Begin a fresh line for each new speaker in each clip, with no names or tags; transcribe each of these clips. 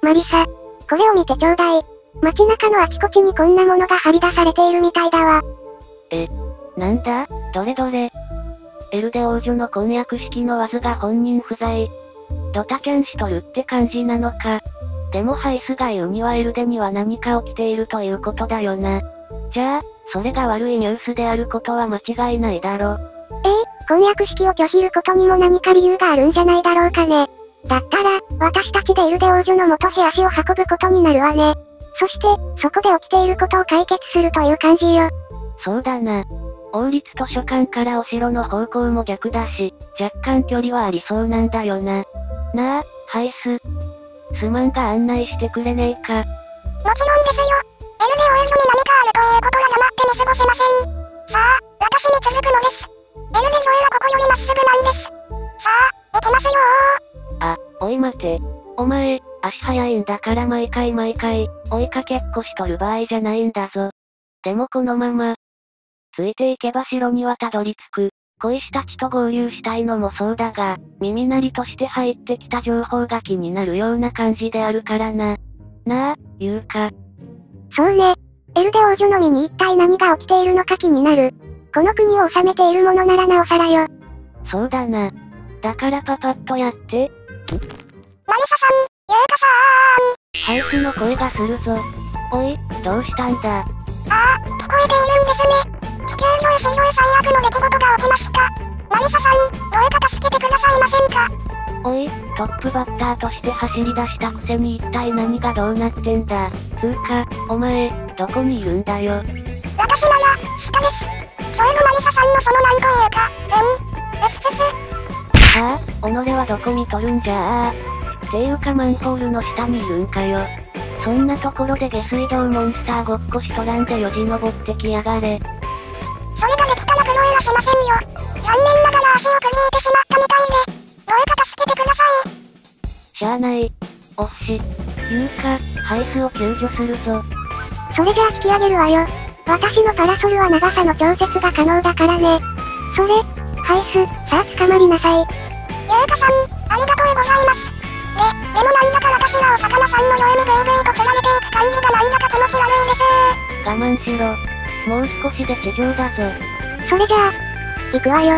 マリサ。これを見てちょうだい。街中のあちこちにこんなものが張り出されているみたいだわ。
なんだ？どれどれ。エルデ王女の婚約式のわずが本人不在。ドタキャンしとるって感じなのか。でもハイスが言うにはエルデには何か起きているということだよな。じゃあ、それが悪いニュースであることは間違いないだろ。
婚約式を拒否ることにも何か理由があるんじゃないだろうかね。だったら、私たちでエルデ王女の元へ足を運ぶことになるわね。そして、そこで起きていることを解決するという感じよ。
そうだな。王立図書館からお城の方向も逆だし、若干距離はありそうなんだよな。なあ、ハイス。すまんが案内してくれねえか。
もちろんですよ。エルデ王女に何かあるということは黙って見過ごせません。さあ、私に続くのです。エルデ城はここよりまっすぐなんです。さあ、行きますよ
おい待て。お前、足早いんだから毎回追いかけっこしとる場合じゃないんだぞ。でもこのまま、ついていけば城にはたどり着く。小石たちと合流したいのもそうだが、耳鳴りとして入ってきた情報が気になるような感じであるからな。なあ、言うか。
そうね。エルデ王女の身に一体何が起きているのか気になる。この国を治めているものならなおさらよ。
そうだな。だからパパッとやって。
マリサさん、ユウカさ
ハイスの声がするぞ。おい、どうしたんだ。
聞こえているんですね。地球上史上最悪の出来事が起きました。マリサさん、どうか助けてくださいませんか。
おい、トップバッターとして走り出したくせに一体何がどうなってんだ。つうか、お前、どこにいるんだよ。
私なら、下です。ちょうどマリサさんのそのなんというか、うっす。
はぁ、己はどこ見とるんじゃあ。ていうかマンホールの下にいるんかよ。そんなところで下水道モンスターごっこしとらんでよじ登ってきやがれ。
それができたら苦労はしませんよ。残念ながら足をくじいてしまったみたいで、どうか助けてください。
しゃあない。おっし。いうか、ハイスを救助するぞ。
それじゃあ引き上げるわよ。私のパラソルは長さの調節が可能だからね。それ、ハイス、さあ捕まりなさい。
ユウカさん、ありがとうございます。でもなんだか私がお魚さんのようにグイグイと釣られていく感じがなんだか気持ち悪いです。
我慢しろ。もう少しで地上だぞ。
それじゃあ、行くわよ。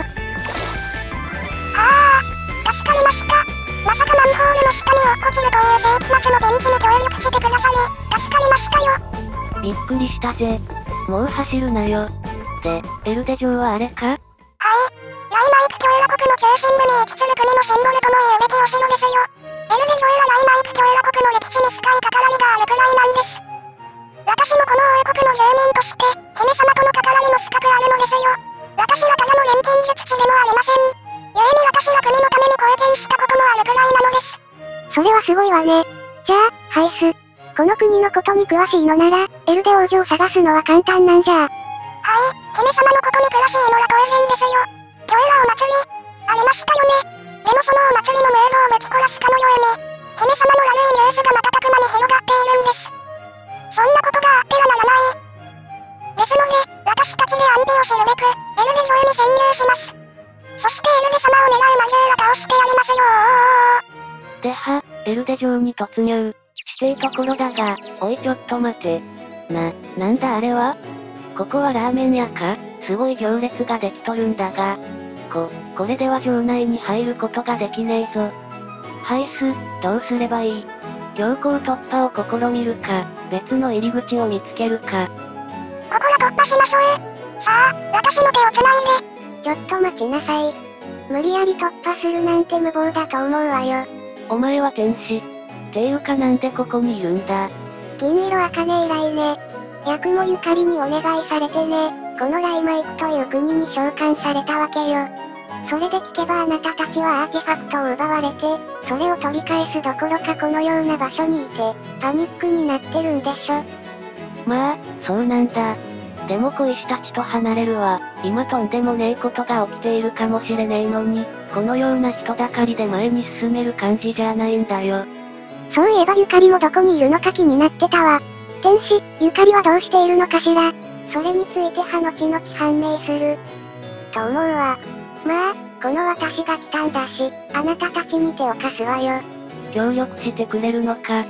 助かりました。まさかマンホールの下に落っこちるという世紀末のベンチに協力してくださり、助かりましたよ。
びっくりしたぜ。もう走るなよ。で、エルデ城はあれか？
ライマイク共和国の中心部に位置する国のシンボルとも言うべきお城ですよ。エルデ城はライマイク共和国の歴史に深い関わりがあるくらいなんです。私もこの王国の住民として、姫様との関わりも深くあるのですよ。私はただの錬金術師でもありません。故に私が国のために貢献したこともあるくらいなのです。
それはすごいわね。じゃあ、ハイス。この国のことに詳しいのなら、エルデ王女を探すのは簡単なんじゃ。
姫様のことに詳しいのは当然ですよ。今日はお祭り、ありましたよね。でもそのお祭りのムードをぶち壊すかのように、姫様の悪いニュースが瞬く間に広がっているんです。そんなことがあってはならない。ですので、私たちで安否を知るべく、エルデ城に潜入します。そしてエルデ様を狙う魔獣を倒してやりますよ
では、エルデ城に突入。していところだが、おいちょっと待て。なんだあれは？ここはラーメン屋か？すごい行列ができとるんだが。これでは城内に入ることができねえぞ。ハイス、どうすればいい？強行突破を試みるか、別の入り口を見つけるか。
ここは突破しましょう。さあ、私の手をつないで。
ちょっと待ちなさい。無理やり突破するなんて無謀だと思うわよ。
お前は天使。ていうかなんでここにいるんだ？
金色茜依頼ね。八雲ゆかりにお願いされてね。このライマイクという国に召喚されたわけよ。それで聞けばあなたたちはアーティファクトを奪われて、それを取り返すどころかこのような場所にいて、パニックになってるんでしょ。
まあ、そうなんだ。でも小石たちと離れるわ。今とんでもねえことが起きているかもしれねえのに、このような人だかりで前に進める感じじゃないんだよ。
そういえばゆかりもどこにいるのか気になってたわ。天使、ゆかりはどうしているのかしら。それについて後々判明する。と思うわ。まあ、この私が来たんだし、あなたたちに手を貸すわよ。
協力してくれるのか。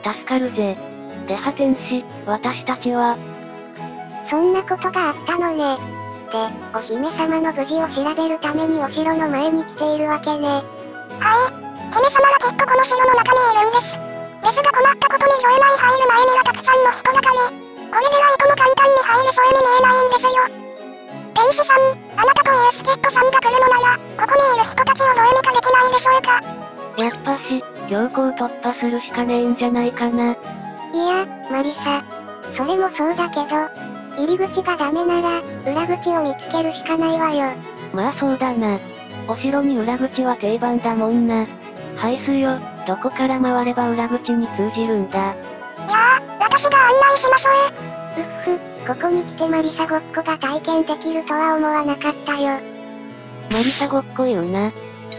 助かるぜ。デハ天使、私たちは。
そんなことがあったのね。で、お姫様の無事を調べるためにお城の前に来ているわけね。
はい。姫様はきっとこの城の中にいるんです。ですが困ったことに城内入る前にはたくさんの人だかり。これでないとも簡単に入れそうに見えないんですよ。天使さん、あなたという助っ人さんが来るのなら、ここにいる人たちをどうにかできないでしょうか。
やっぱし、強行突破するしかねえんじゃないかな。
いや、マリサ。それもそうだけど、入り口がダメなら、裏口を見つけるしかないわよ。
まあそうだな。お城に裏口は定番だもんな。はいすよ、どこから回れば裏口に通じるんだ。
いやー、私が案内しましょう。
うっふ、ここに来てマリサごっこが体験できるとは思わなかったよ。
マリサごっこ言うな。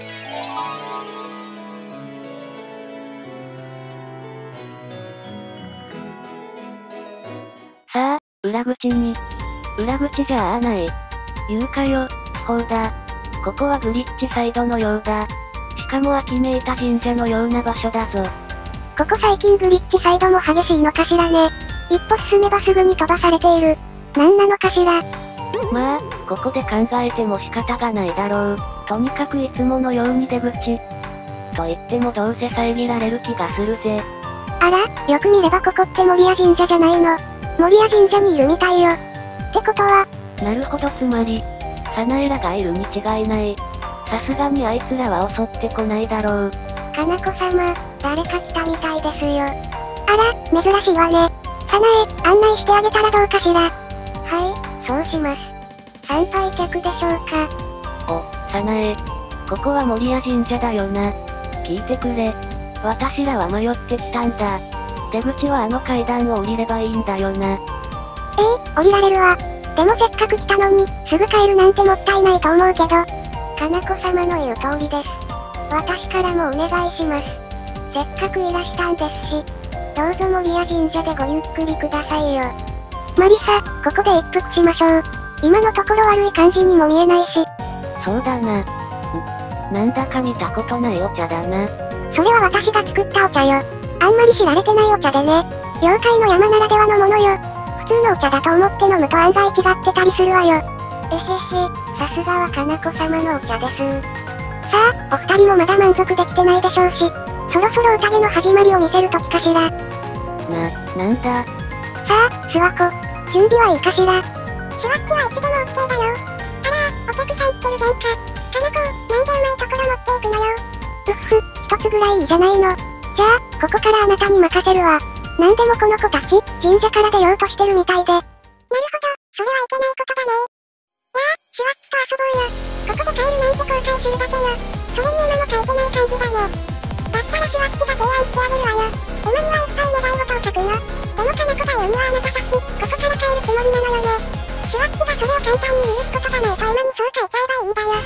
さあ、裏口に。裏口じゃない。言うかよ、ほうだ。ここはブリッジサイドのようだ。しかも秋めいた神社のような場所だぞ。
ここ最近ブリッジサイドも激しいのかしらね。一歩進めばすぐに飛ばされている。なんなのかしら。
まあ、ここで考えても仕方がないだろう。とにかくいつものように出口。と言ってもどうせ遮られる気がするぜ。
あら、よく見ればここって守谷神社じゃないの。守谷神社にいるみたいよ。ってことは、
なるほどつまり、サナエラがいるに違いない。さすがにあいつらは襲ってこないだろう。
かなこ様、誰か来たみたいですよ。あら、珍しいわね。サナエ、案内してあげたらどうかしら。はい、そうします。参拝客でしょうか。
お、サナエ。ここは守谷神社だよな。聞いてくれ。私らは迷ってきたんだ。出口はあの階段を降りればいいんだよな。
降りられるわ。でもせっかく来たのに、すぐ帰るなんてもったいないと思うけど。かなこ様の言う通りです。私からもお願いします。せっかくいらしたんですし、どうぞ守谷神社でごゆっくりくださいよ。マリサ、ここで一服しましょう。今のところ悪い感じにも見えないし。
そうだな。なんだか見たことないお茶だな。
それは私が作ったお茶よ。あんまり知られてないお茶でね。妖怪の山ならではのものよ。普通のお茶だと思って飲むと案外違ってたりするわよ。えへへ、さすがはかなこ様のお茶です。さあ、お二人もまだ満足できてないでしょうし、そろそろ宴の始まりを見せる時かしら。
なんだ。
さあ、諏訪子、準備はいいかしら。
スワッチはいつでも OK だよ。あら、お客さん来てるじゃんか。かなこ、なんでうまいところ持っていくのよ。
うっふ、一つぐらいいいじゃないの。じゃあ、ここからあなたに任せるわ。なんでもこの子たち、神社から出ようとしてるみたいで。
なるほど、それはいけないことだね。やあ、スワッチと遊ぼうよ。ここで帰るなんて後悔するだけよ。それに絵馬も書いてない感じだね。だったらスワッチが提案してあげるわよ。絵馬には一体願い事を書くの。でもかなこが言うにはあなたたち、ここから帰るつもりなのよね。スワッチがそれを簡単に許すことがないと絵馬にそう書いちゃえばいいんだよ。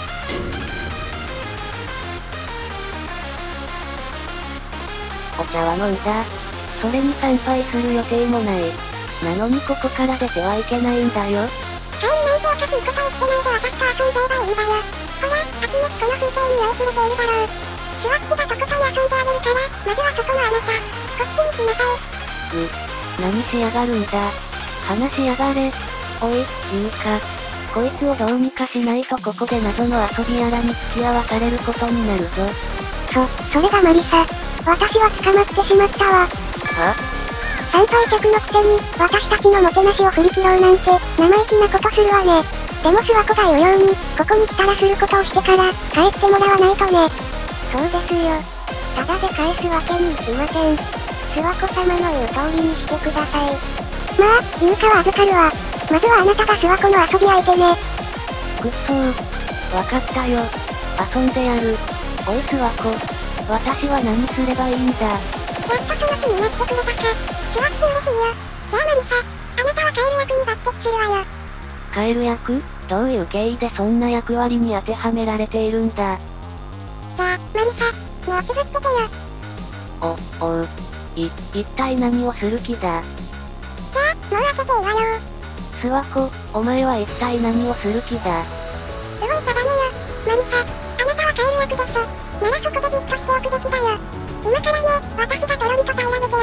お茶は飲んだ。それに参拝する予定もない。なのにここから出てはいけないんだよ。
帰るなんておかしいこと言ってないで私と遊んじゃえばいいんだよ。ほら、秋めこの風景に酔いしれているだろう。スワッチがとことん遊んであげるから、まずはそこのあなた、こっちに来なさい。
何しやがるんだ。話しやがれ。おい、いうか。こいつをどうにかしないとここで謎の遊びやらに付き合わされることになるぞ。
それがマリサ。私は捕まってしまったわ。
は？
参拝客のくせに、私たちのもてなしを振り切ろうなんて、生意気なことするわね。でも諏訪子が言うように、ここに来たらすることをしてから、帰ってもらわないとね。そうですよ。ただで返すわけにいきません。諏訪子様の言う通りにしてください。まあ、優香は預かるわ。まずはあなたが諏訪子の遊び相手ね。
くっそー。わかったよ。遊んでやる。おい諏訪子。私は何すればいいんだ。
やっとその気になってくれたか。スワッチ嬉しいよ。じゃあマリサ、あなたはカエル役に抜擢するわよ。
カエル役？どういう経緯でそんな役割に当てはめられているんだ。
じゃあ、マリサ、目をつぶっててよ。
おう。一体何をする気だ。
じゃあ、もう開けていいわよ。
諏訪子、お前は一体何をする気だ。
動いちゃダメよ。マリサ、あなたはカエル役でしょ。ならそこでじっとしておくべきだよ。今からね、私がペロリと平らげて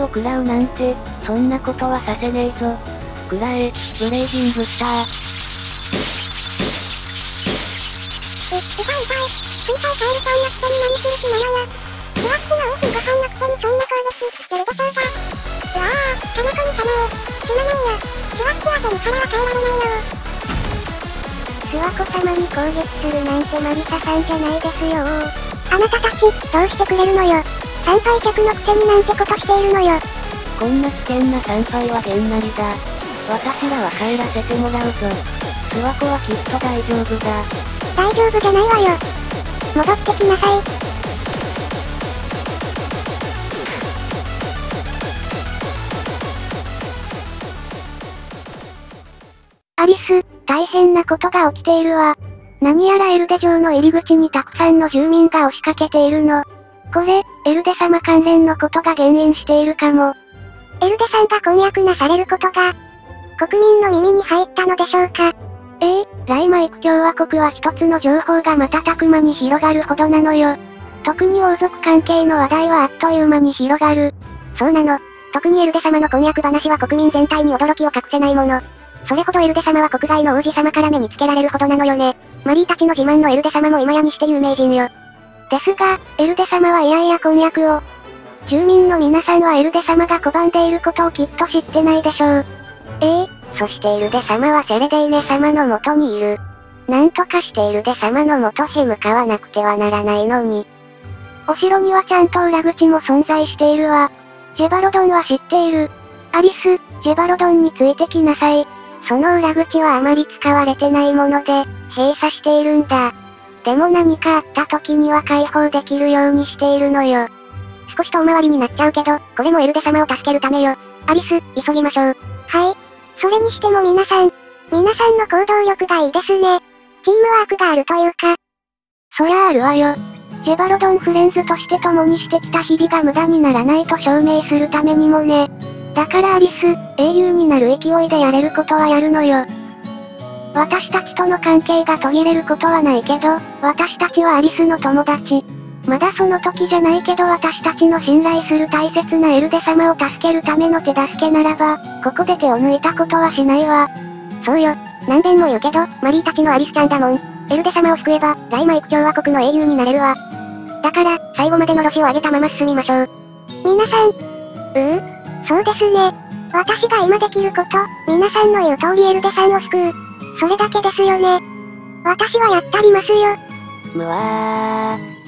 を食らうなんて、そんなことはさせねえぞ。食らえ、ブレイジングスター。
痛い。心配カエルさんのくせに何する気なのよ。スワッチの美味しいご飯のくせにそんな攻撃、するでしょうか。うわぁ、花子にさまえ。すまないよ。スワッチは背に腹は変えられないよ。
諏訪子様に攻撃するなんてマリサさんじゃないですよあなたたち、どうしてくれるのよ。参拝客のくせになんてことしているのよ。
こんな危険な参拝はげんなりだ。私らは帰らせてもらうぞ。諏訪子はきっと大丈夫だ。
大丈夫じゃないわよ。戻ってきなさい。アリス、大変なことが起きているわ。何やらエルデ城の入り口にたくさんの住民が押しかけているの。これ、エルデ様関連のことが原因しているかも。エルデさんが婚約なされることが、国民の耳に入ったのでしょうか。
ライマイク共和国は一つの情報が瞬く間に広がるほどなのよ。特に王族関係の話題はあっという間に広がる。
そうなの。特にエルデ様の婚約話は国民全体に驚きを隠せないもの。それほどエルデ様は国外の王子様から目につけられるほどなのよね。マリーたちの自慢のエルデ様も今やにして有名人よ。
ですが、エルデ様はいやいや婚約を。住民の皆さんはエルデ様が拒んでいることをきっと知ってないでしょう。
そしてエルデ様はセレデイネ様の元にいる。なんとかしてエルデ様の元へ向かわなくてはならないのに。
お城にはちゃんと裏口も存在しているわ。ジェバロドンは知っている。アリス、ジェバロドンについてきなさい。
その裏口はあまり使われてないもので、閉鎖しているんだ。でも何かあった時には解放できるようにしているのよ。少し遠回りになっちゃうけど、これもエルデ様を助けるためよ。アリス、急ぎましょう。
はい。それにしても皆さんの行動力がいいですね。チームワークがあるというか。
そりゃあるわよ。ジェバロドンフレンズとして共にしてきた日々が無駄にならないと証明するためにもね。だからアリス、英雄になる勢いでやれることはやるのよ。私たちとの関係が途切れることはないけど、私たちはアリスの友達。まだその時じゃないけど私たちの信頼する大切なエルデ様を助けるための手助けならば、ここで手を抜いたことはしないわ。
そうよ。何遍も言うけど、マリーたちのアリスちゃんだもん。エルデ様を救えば、ライマイク共和国の英雄になれるわ。だから、最後までのろしを上げたまま進みましょう。
皆さん。そうですね。私が今できること、皆さんの言う通りエルデさんを救う。それだけですよね。私はやったりますよ。
むわー。